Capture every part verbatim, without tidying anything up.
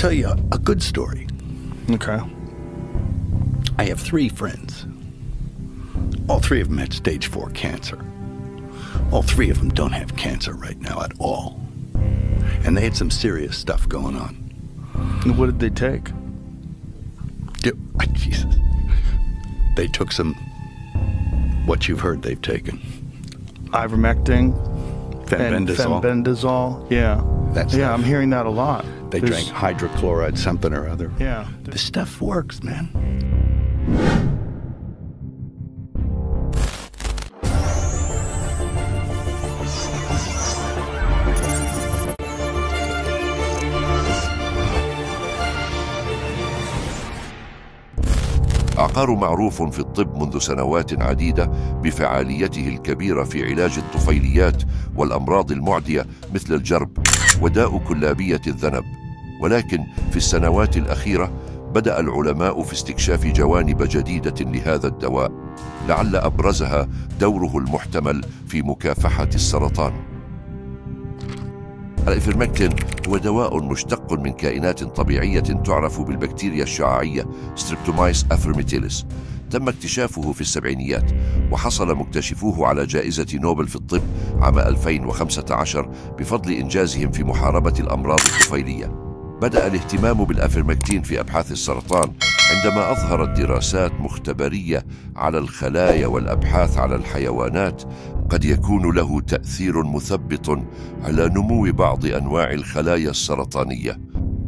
tell you a, a good story. Okay. I have three friends. All three of them had stage four cancer. All three of them don't have cancer right now at all. And they had some serious stuff going on. And what did they take? Yeah, Jesus. They took some, what you've heard they've taken. Ivermectin. Fenbendazole. Fenbendazole. Yeah. That's yeah, stuff. I'm hearing that a lot. They There's, drank hydrochloride something or other. Yeah. This stuff works, man. العقار معروف في الطب منذ سنوات عديدة بفعاليته الكبيرة في علاج الطفيليات والأمراض المعدية مثل الجرب وداء كلابية الذنب. ولكن في السنوات الأخيرة بدأ العلماء في استكشاف جوانب جديدة لهذا الدواء، لعل أبرزها دوره المحتمل في مكافحة السرطان. الإفرمكتين هو دواء مشتق من كائنات طبيعية تعرف بالبكتيريا الشعاعية ستريبتومايس أفرميتيلس. تم اكتشافه في السبعينيات، وحصل مكتشفوه على جائزة نوبل في الطب عام ألفين وخمسة عشر بفضل إنجازهم في محاربة الأمراض الطفيلية. بدأ الاهتمام بالأفرمكتين في أبحاث السرطان عندما أظهرت دراسات مختبرية على الخلايا والأبحاث على الحيوانات قد يكون له تأثير مثبط على نمو بعض أنواع الخلايا السرطانية.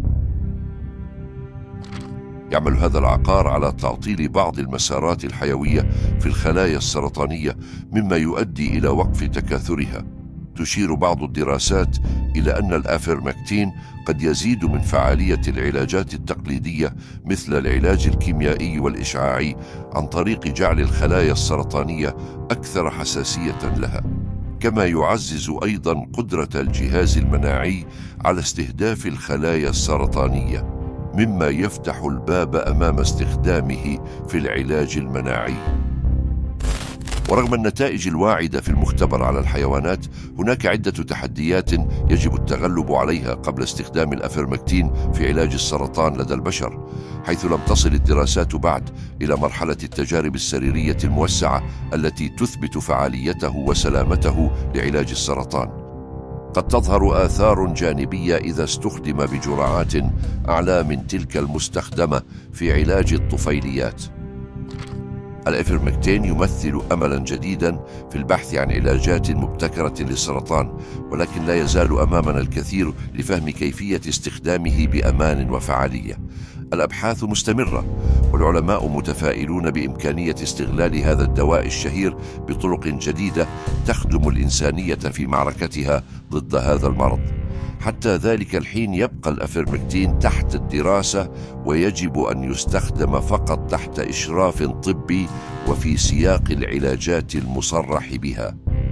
يعمل هذا العقار على تعطيل بعض المسارات الحيوية في الخلايا السرطانية مما يؤدي إلى وقف تكاثرها. تشير بعض الدراسات إلى أن الأفرمكتين قد يزيد من فعالية العلاجات التقليدية مثل العلاج الكيميائي والإشعاعي عن طريق جعل الخلايا السرطانية أكثر حساسية لها، كما يعزز أيضا قدرة الجهاز المناعي على استهداف الخلايا السرطانية، مما يفتح الباب أمام استخدامه في العلاج المناعي. ورغم النتائج الواعدة في المختبر على الحيوانات، هناك عدة تحديات يجب التغلب عليها قبل استخدام الأفرمكتين في علاج السرطان لدى البشر، حيث لم تصل الدراسات بعد إلى مرحلة التجارب السريرية الموسعة التي تثبت فعاليته وسلامته لعلاج السرطان. قد تظهر آثار جانبية إذا استخدم بجرعات أعلى من تلك المستخدمة في علاج الطفيليات. الإفرمكتين يمثل أملا جديدا في البحث عن علاجات مبتكرة للسرطان، ولكن لا يزال أمامنا الكثير لفهم كيفية استخدامه بأمان وفعالية. الأبحاث مستمرة، والعلماء متفائلون بإمكانية استغلال هذا الدواء الشهير بطرق جديدة تخدم الإنسانية في معركتها ضد هذا المرض. حتى ذلك الحين يبقى الأفرمكتين تحت الدراسة، ويجب أن يستخدم فقط تحت إشراف طبي وفي سياق العلاجات المصرح بها.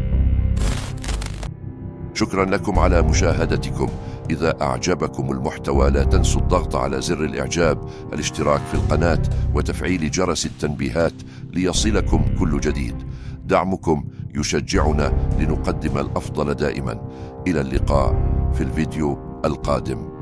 شكرا لكم على مشاهدتكم. إذا أعجبكم المحتوى لا تنسوا الضغط على زر الإعجاب، الاشتراك في القناة، وتفعيل جرس التنبيهات ليصلكم كل جديد. دعمكم يشجعنا لنقدم الأفضل دائما. إلى اللقاء في الفيديو القادم.